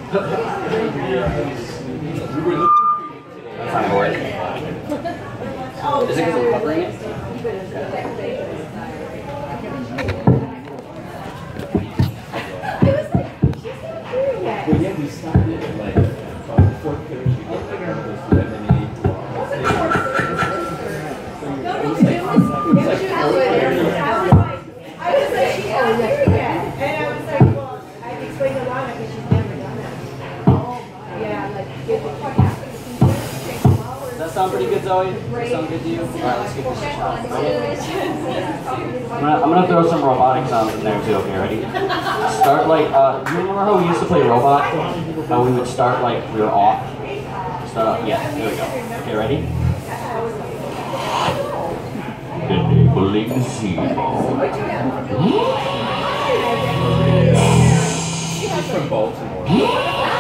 That's not gonna work. Is it because I'm covering it? Well, yeah, we started at like 4:30. Does that sound pretty good, Zoe? Does that sound good to you? Alright, let's give this a shot. I'm gonna throw some robotic sounds in there too. Okay, ready? Start like, you remember how we used to play robot? How we would start like we were off? Start off, yeah, there we go. Okay, ready? Enabling zero. She's from Baltimore.